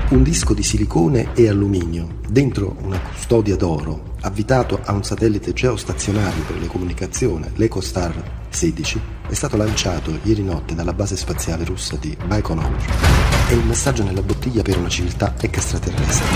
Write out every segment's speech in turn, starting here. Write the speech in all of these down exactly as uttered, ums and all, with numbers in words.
Un disco di silicone e alluminio dentro una custodia d'oro avvitato a un satellite geostazionario per le comunicazioni, l'EcoStar sedici, è stato lanciato ieri notte dalla base spaziale russa di Baikonur. È il messaggio nella bottiglia per una civiltà extraterrestre.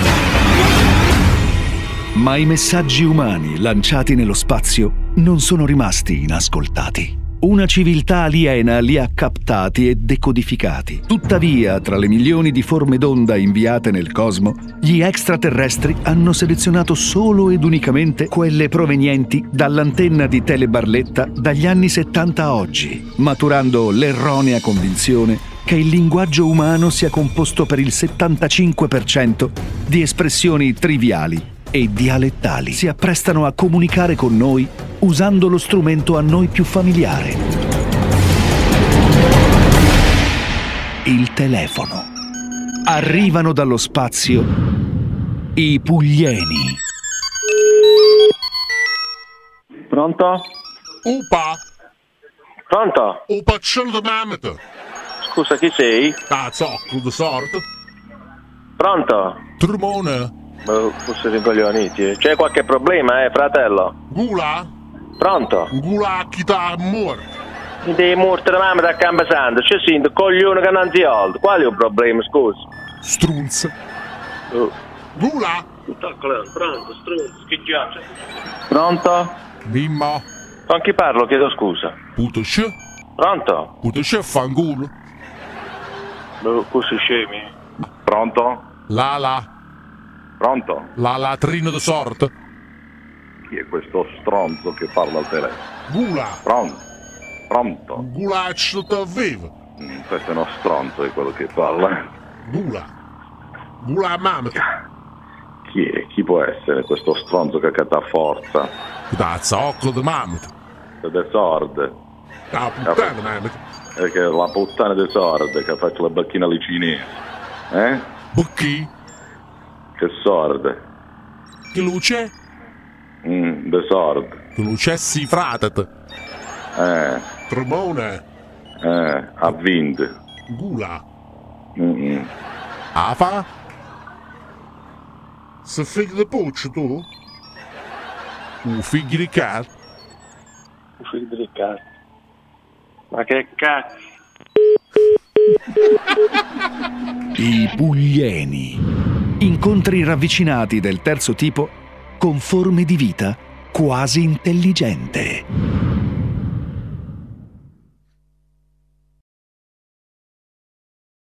Ma i messaggi umani lanciati nello spazio non sono rimasti inascoltati. Una civiltà aliena li ha captati e decodificati. Tuttavia, tra le milioni di forme d'onda inviate nel cosmo, gli extraterrestri hanno selezionato solo ed unicamente quelle provenienti dall'antenna di Tele Barletta dagli anni settanta a oggi, maturando l'erronea convinzione che il linguaggio umano sia composto per il settantacinque per cento di espressioni triviali e dialettali. Si apprestano a comunicare con noi usando lo strumento a noi più familiare: il telefono. Arrivano dallo spazio i Puglieni. Pronto? Upa! Pronto? Upa, c'è il mamma. Scusa, chi sei? Ah, zoccolo di sorte. Pronto? Trumone. Ma forse rincoglioniti. C'è qualche problema, eh, fratello? Gula? Pronto? Gula chi t'ha morto. Mi devi morte la mamma da Camposanto. C'è sento coglione che non si alza. Qual è il problema, scusa? Strunz. Oh. Gula? Pronto, strunz, che giaccia? Pronto? Bimma. Con chi parlo? Chiedo scusa. Puto sce? Pronto? Puto sce fangulo. Oh, cosa scemi? Pronto? La la. Pronto? La latrina di sorte. Chi è questo stronzo che parla al telefono? Gula. Pronto? Pronto? Gula ci te vive. Mm, questo è uno stronzo, è quello che parla. Gula. Gula mamma. Chi è? Chi può essere questo stronzo che cata forza? Da zoccolo di mamma. De sorde. Ah, puttana mamma. È che la puttana de sorde che fa la bacchina lì cinese. Eh? Bucchi? Che sorde? Che luce? Mm, de sorde. Che luce si fratate. Eh. Tromone. Eh, ha vinto. Gula. Mm-mm. Afa? Se figlio di puccio tu? Un figlio di cazzo? Un figlio di cazzo. Ma che cazzo? I Puglieni. Incontri ravvicinati del terzo tipo con forme di vita quasi intelligente.